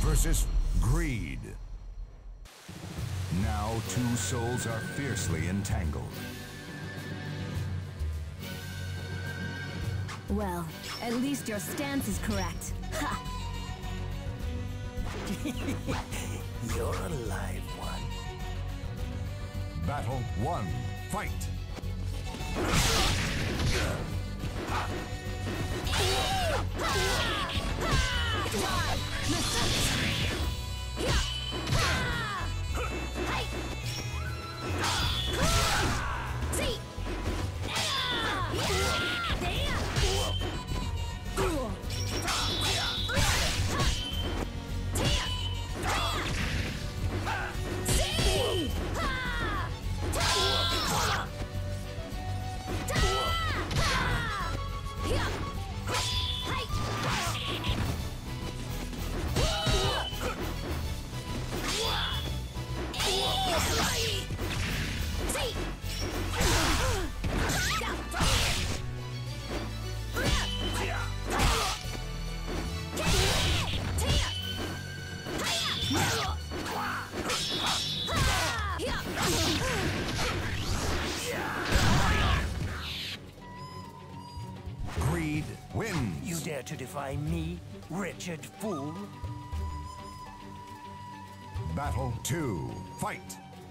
versus Greed. Now two souls are fiercely entangled. Well, at least your stance is correct. Ha! You're a live one. Battle 1. Fight! Greed wins. You dare to defy me, wretched fool? Battle 2. Fight!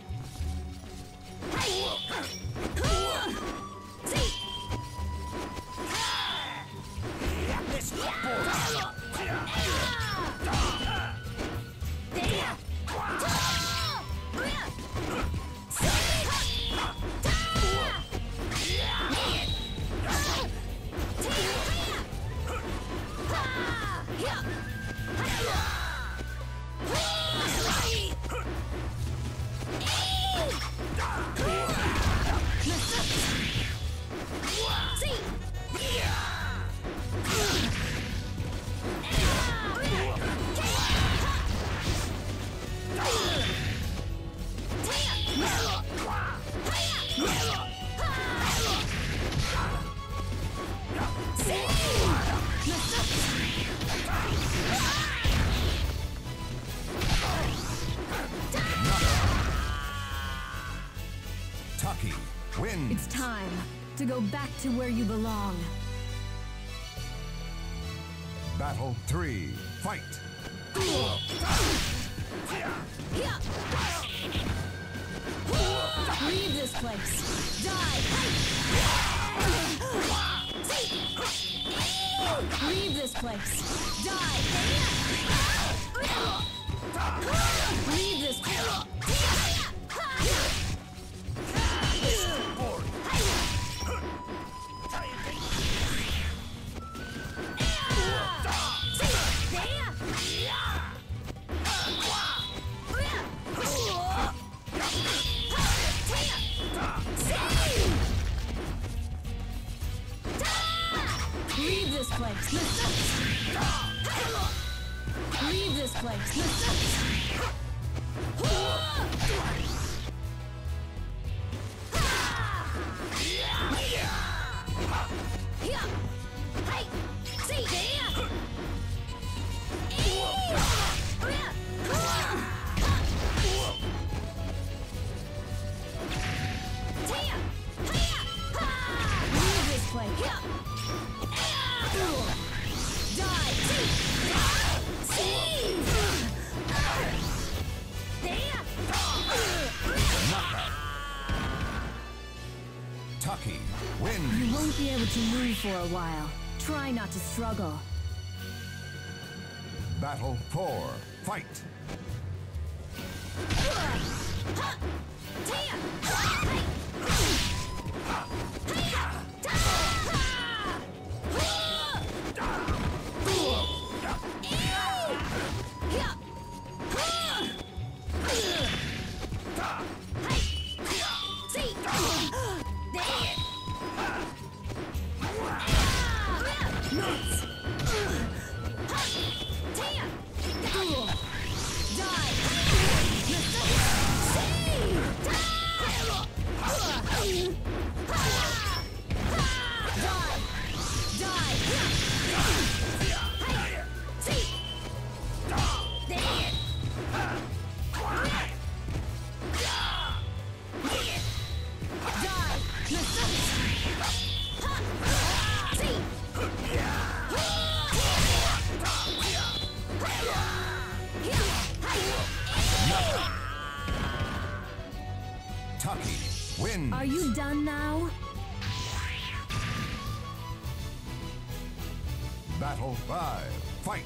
Taki wins. It's time to go back to where you belong. Battle 3. Fight! Leave this place. Die. Leave this place. Die. Leave this place. Leave this place. Leave this place. Leave this place. Taki wins. You won't be able to move for a while. Try not to struggle. Battle 4. Fight! wins. Are you done now? Battle 5. Fight.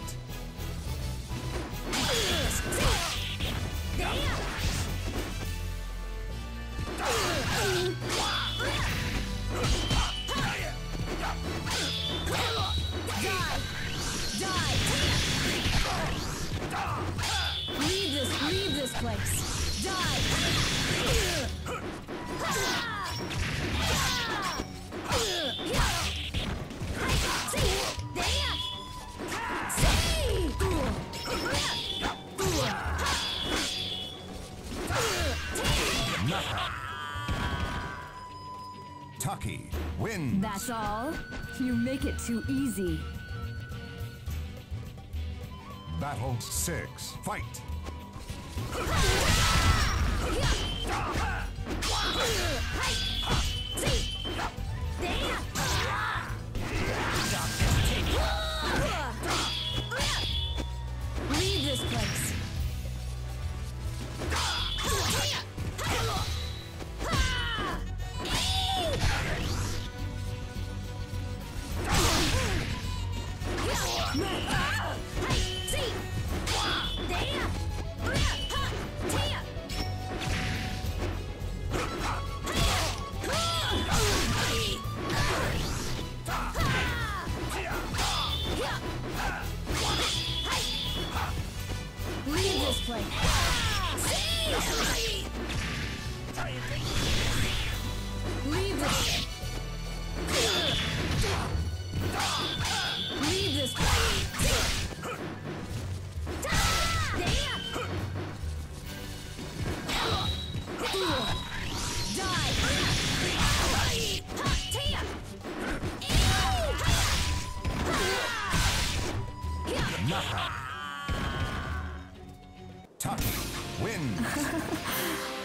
Leave this place. Tucky wins. That's all? You make it too easy. Battle 6. Fight. Leave this place. Leave this place. Leave this. Leave this place. Tucky wins.